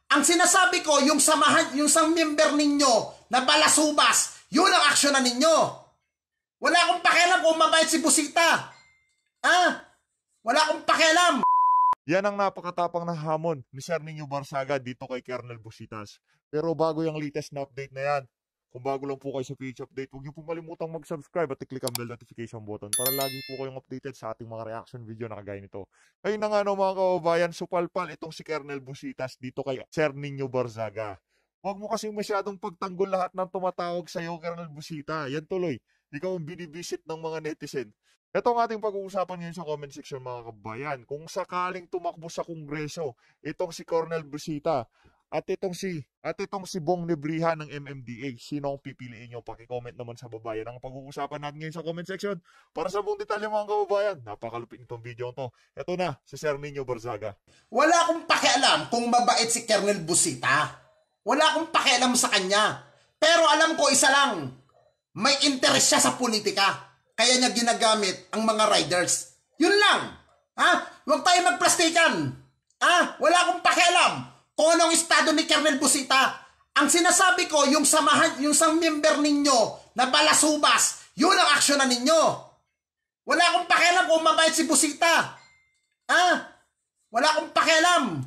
Ang sinasabi ko, yung samahan, yung sang member ninyo na balasubas, yun ang aksyonan ninyo. Wala akong pakialam kung mabait si Busita. Wala akong pakialam. Yan ang napakatapang na hamon ni Sir Nino Barzaga dito kay Colonel Busitas. Pero bago yung latest na update na yan, kung bago lang po kayo sa PH Update, huwag niyo po malimutang mag-subscribe at i-click ang bell notification button para lagi po kayong updated sa ating mga reaction video na kagaya nito. Ayun na nga no mga kababayan, supalpal itong si Colonel Busitas dito kay Sir Nino Barzaga. Huwag mo kasing masyadong pagtanggol lahat ng tumatawag sa iyo, Colonel Busita. Yan tuloy, ikaw ang binibisit ng mga netizen. Ito ang ating pag-uusapan ngayon sa comment section mga kabayan. Kung sakaling tumakbo sa Kongreso, itong si Colonel Busita at itong si Bong Nebriha ng MMDA, sino ang pipiliin nyo? Paki-comment naman sa baba. Yan ang pag-uusapan natin ngayon sa comment section. Para sa buong detalye mga kababayan, napakalupit itong video to. Ito na, si Sir Nino Barzaga. Wala akong pakialam kung mabait si Colonel Busita. Wala akong pakialam sa kanya. Pero alam ko isa lang, may interest siya sa politika. Kaya niya ginagamit ang mga riders. Yun lang. Huwag tayo magplastikan. Wala akong pakialam kung anong estado ni Colonel Busita. Ang sinasabi ko, yung samahan, yung sang member ninyo na balasubas, yun ang aksyonan ninyo. Wala akong pakialam kung mabait si Busita. Wala akong pakialam.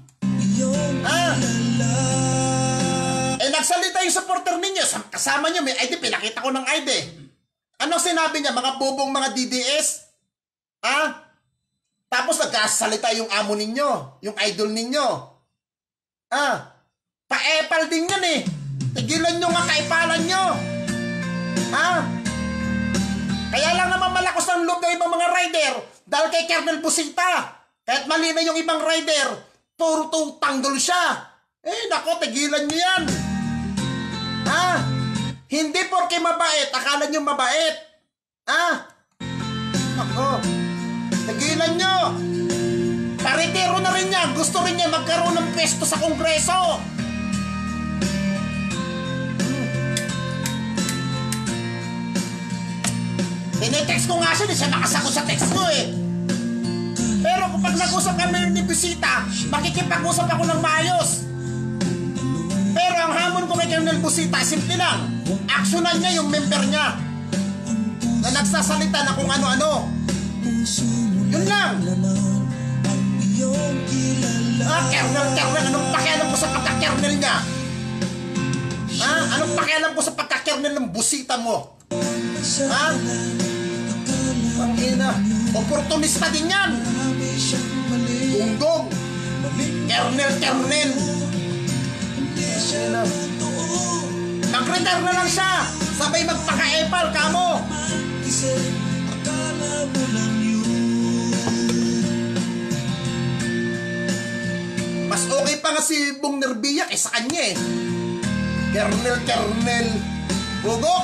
Nagsalita yung supporter ninyo. Kasama nyo, may ID. Pinakita ko ng ID. Ano sinabi niya? Mga bobong mga DDS? Tapos nagkasalita yung amo ninyo, yung idol ninyo. Pa-epal din yan eh. Tigilan nyo nga kaipalan nyo. Kaya lang naman malakos ang loob ng ibang mga rider dahil kay Colonel Busita. Kahit mali na yung ibang rider, puro tanggol siya. Nako, tigilan nyo yan. Hindi porke mabait, akala nyo mabait. Ako, tagilan nyo. Paritiro na rin niya. Gusto rin niya magkaroon ng pwesto sa Kongreso. Tinetext ko nga siya, di siya nakasagot sa text ko eh. Pero kapag nag-usap kami ni Busita, makikipag-usap ako ng maayos. Pero ang hamon ko kay Colonel Busita, simple lang. Aksyonan niya yung member niya na nagsasalita na kung ano-ano. Yun lang. Kernel, anong pakialam ko sa pagka-kernel niya? Anong pakialam ko sa pagka-kernel ng Busita mo? Pangina, oportunista din yan. Gunggong. Kernel. Mag-return na lang siya. Sabay magpaka-epal ka mo. Mas okay pa nga si Bong Nebriha kaysa kanya eh. Kernel. Bugo.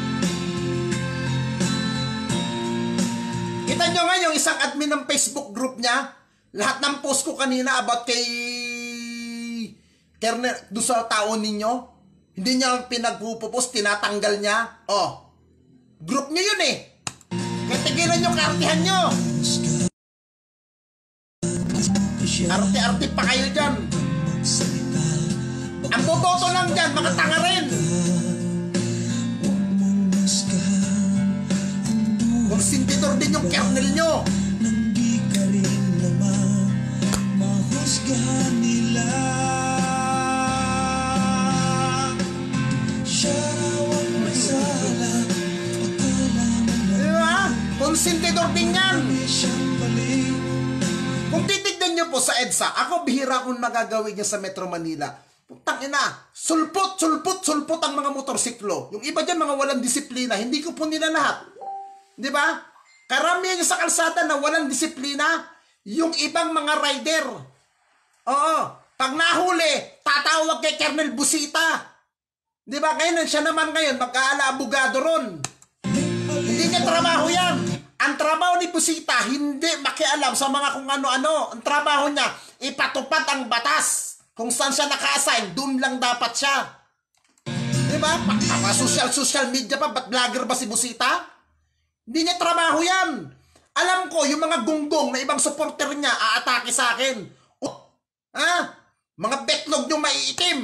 Kita nyo nga yung isang admin ng Facebook group niya. Lahat ng post ko kanina about kay Kernel, doon sa tao ninyo, hindi niya pinagpupupos, tinatanggal niya. Group niyo yun eh. Kaya tigilan nyo, kaartihan nyo. Arte-arte pa kayo dyan. Ang boboto lang dyan, mga tanga rin. Konsintidor din yung kernel nyo. Nandi ka rin naman mahusgahan nila. Konsintidor din yan. Kung titignan nyo po sa EDSA, ako bihira kung nagagawin niya sa Metro Manila. Putang ina, sulpot ang mga motorsiklo. Yung iba dyan, mga walang disiplina. Hindi ko po nila lahat. Di ba? Karamihan nyo sa kalsada na walang disiplina, yung ibang mga rider. Pag nahuli, tatawag kay Colonel Busita. Di ba? Ngayon, siya naman ngayon, magkaala-abogado ron. Hindi niya trabaho yan. Ang trabaho ni Busita, hindi makialam sa mga kung ano-ano. Ang trabaho niya, ipatupad ang batas. Kung saan siya naka-assign, doon lang dapat siya. Diba? Social media pa, ba't vlogger ba si Busita? Hindi niya trabaho yan. Alam ko, yung mga gunggong na ibang supporter niya, aatake sa akin. Mga betlog nyo maiitim.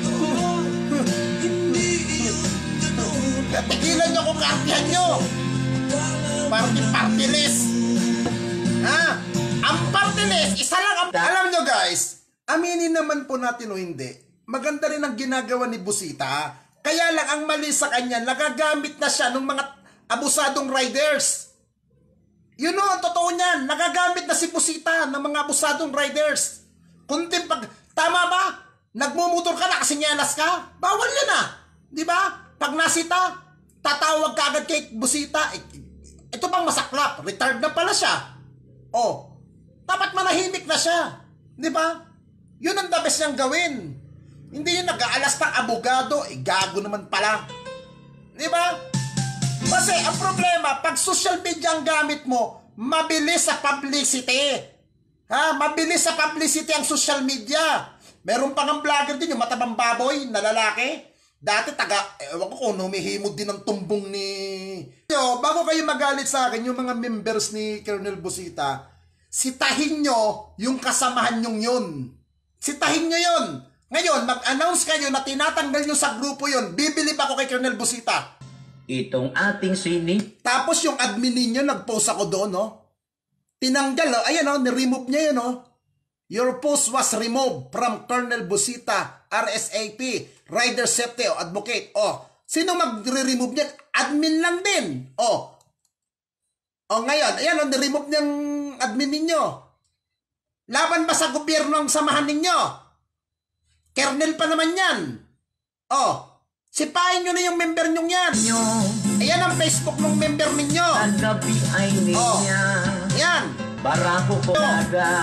Hindi iyon ganoon. Tigilan nyo kung kaartihan nyo. Party list. Ha? Ang party list, isa lang ang... Alam nyo guys, aminin naman po natin o hindi, maganda rin ang ginagawa ni Busita. Kaya lang ang mali sa kanya, nagagamit na siya ng mga abusadong riders. You know, ang totoo niyan, nagagamit na si Busita ng mga abusadong riders. Kunting pag... Tama ba? Nagmumotor ka na kasi nyelas ka? Bawal yan ah. Di ba? Pag nasita, tatawag ka agad kay Busita. Ito bang masaklap? Retired na pala siya. Oh, dapat manahimik na siya. Di ba? Yun ang the best niyang gawin. Hindi yung nag-aalas pang abogado. Gago naman pala. Di ba? Kasi ang problema, pag social media ang gamit mo, mabilis sa publicity. Ha? Mabilis sa publicity ang social media. Meron pang ang vlogger din, yung matabang baboy na lalaki. Dati ewan ko kung humihimod din ng tumbong ni... Yo, bago kayo magalit sa akin, yung mga members ni Colonel Busita, sitahin nyo yung kasamahan nyong yun. Sitahin nyo yun. Ngayon, mag-announce kayo na tinatanggal nyo sa grupo yun. Bibili pa ako kay Colonel Busita. Itong ating sini. Tapos yung admin ninyo, nag-post ako doon, no? Tinanggal, oh. Ayan, oh, ni-remove niya yun, oh. Your post was removed from Colonel Busita, RSAP, Rider Safety, o Advocate. Oh, sino mag-remove niya? Admin lang din. Oh, ngayon, ayan, oh, ni-remove niyang admin ninyo. Laban ba sa gobyerno ang samahan ninyo? Kernel pa naman yan. Oh, sipahin nyo na yung member nyong yan. Ayan ang Facebook ng member ninyo. Kagabi ay niya. Oh, yan. Barako ko aga.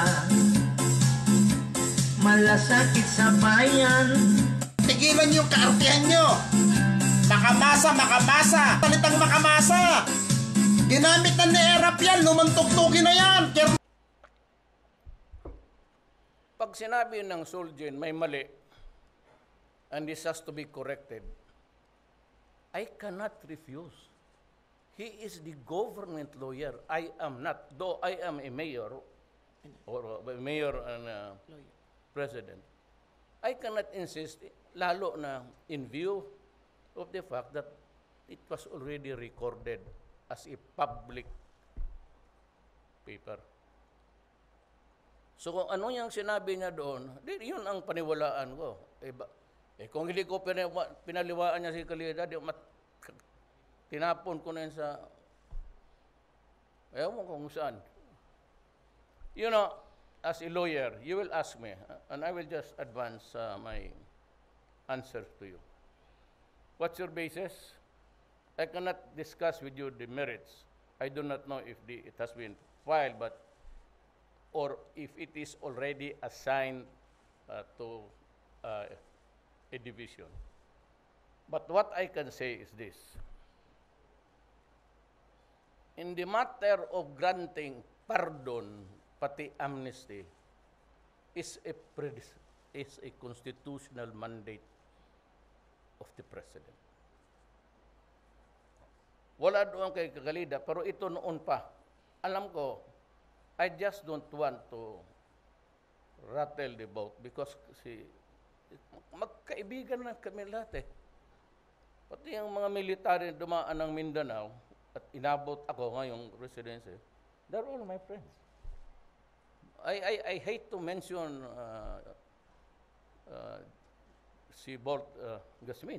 Malasakit sa bayan. Tigilan yung kaartihan nyo. Makamasa. Talitang makamasa. Ginamit na ni Erap yan. Lumantugtugin na yan. Pag sinabi ng Solgen may mali, and this has to be corrected, I cannot refuse. He is the government lawyer. I am not. Though I am a mayor, or a mayor and president, I cannot insist, lalo na in view of the fact that it was already recorded as a public paper. So kung ano yung sinabi niya doon, yun ang paniwalaan ko. Kung hindi ko pinaliwaan niya si Calidad, tinapon ko na yun sa, ewan kung saan. You know, as a lawyer, you will ask me, and I will just advance my answers to you. What's your basis? I cannot discuss with you the merits. I do not know if it has been filed, or if it is already assigned to a division. But what I can say is this. In the matter of granting pardon, pati amnesty, is a constitutional mandate of the President. Wala doon kay Kagalida, pero ito noon pa. Alam ko, I just don't want to rattle the boat because magkaibigan na kami lahat eh. Pati yung mga military dumaan ng Mindanao at inabot ako ngayong residency, they're all my friends. I hate to mention si Bolt Gasmin.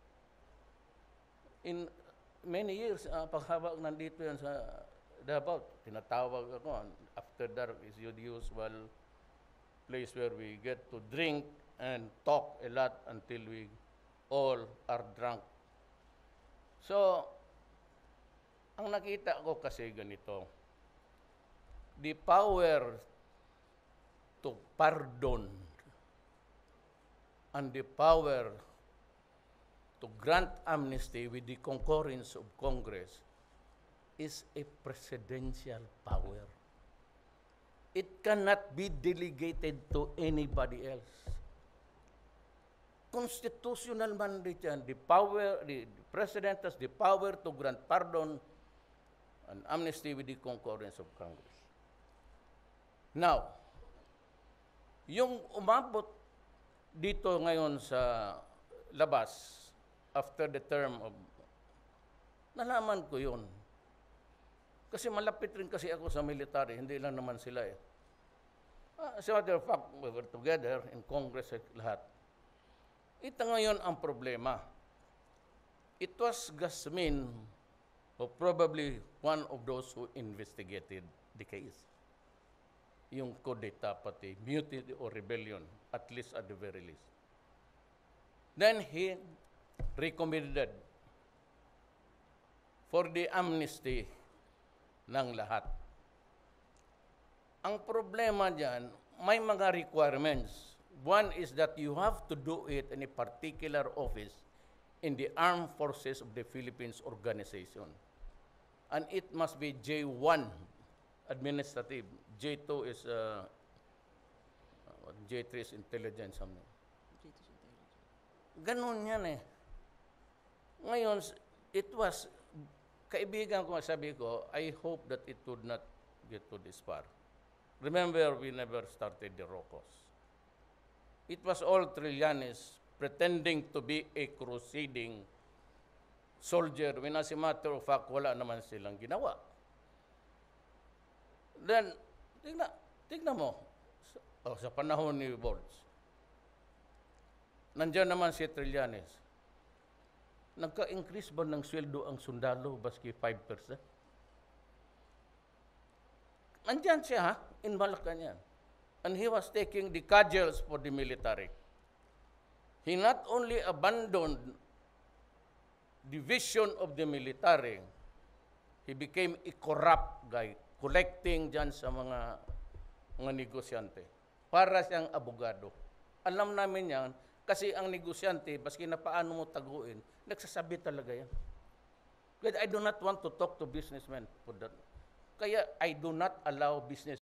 In many years, paghabang nandito yan sa Davao, tinatawag ako, after dark is the usual place where we get to drink and talk a lot until we all are drunk. So, ang nakita ko kasi ganito, the power to pardon and the power to grant amnesty with the concurrence of Congress is a presidential power. It cannot be delegated to anybody else. Constitutional mandate yan. The President has the power to grant pardon and amnesty with the concurrence of Congress. Now, yung umabot dito ngayon sa labas, after the term of, nalaman ko yun. Kasi malapit rin kasi ako sa military, hindi lang naman sila eh. As a matter of fact, we were together in Congress lahat. Ito ngayon ang problema. It was Gasmin who probably one of those who investigated the case. Yung kudeta pati, mutiny or rebellion, at least at the very least. Then he recommended for the amnesty ng lahat. Ang problema dyan, may mga requirements. One is that you have to do it in a particular office in the Armed Forces of the Philippines organization. And it must be J1 administrative. J2 is J3 is intelligence something. Ganun yan eh. Ngayon, it was, kaibigan ko, sabi ko, I hope that it would not get to this far. Remember, we never started the Rocos. It was all Trillanes pretending to be a crusading soldier when as a matter of fact, wala naman silang ginawa. Then, tignan mo, sa panahon ni Bolts, nandiyan naman si Trillanes. Nagka-increase ba ng sweldo ang sundalo baski 5%? Nandiyan siya ha, in Malacanang. And he was taking the cudgels for the military. He not only abandoned the vision of the military, he became a corrupt guy, collecting dyan sa mga negosyante. Para siyang abogado. Alam namin yan, kasi ang negosyante, baski na paano mo taguin, nagsasabi talaga yan. But I do not want to talk to businessmen for that. Kaya I do not allow business